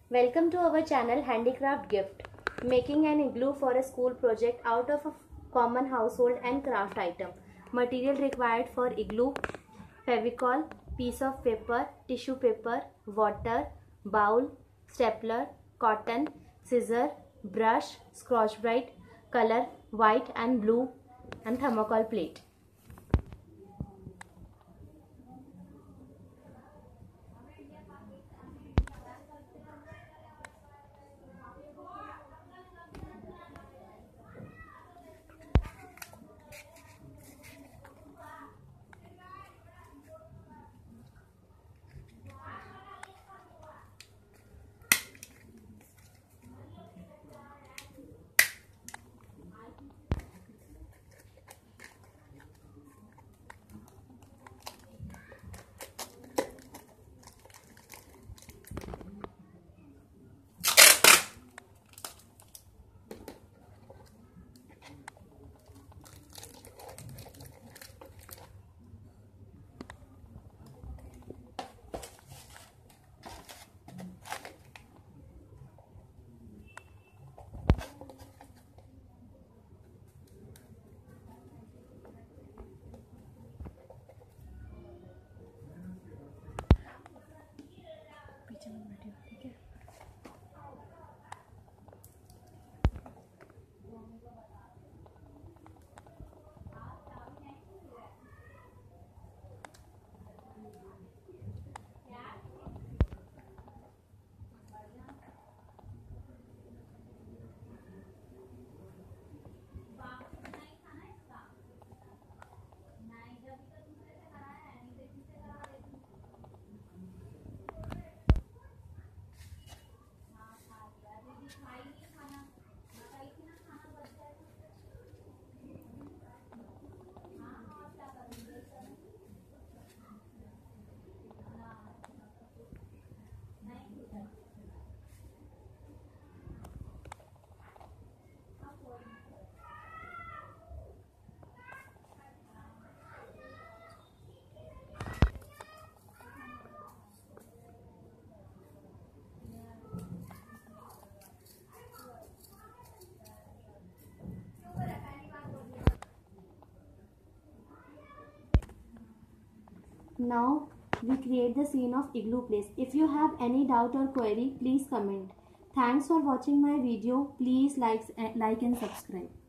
Welcome to our channel Handicraft Gift. Making an igloo for a school project out of a common household and craft item. Material required for igloo: Fevicol, piece of paper, tissue paper, water, bowl, stapler, cotton, scissor, brush, Scotch-Brite, color white and blue, and thermocol plate. Now we create the scene of igloo place. If you have any doubt or query, please comment. Thanks for watching my video. Please like and subscribe.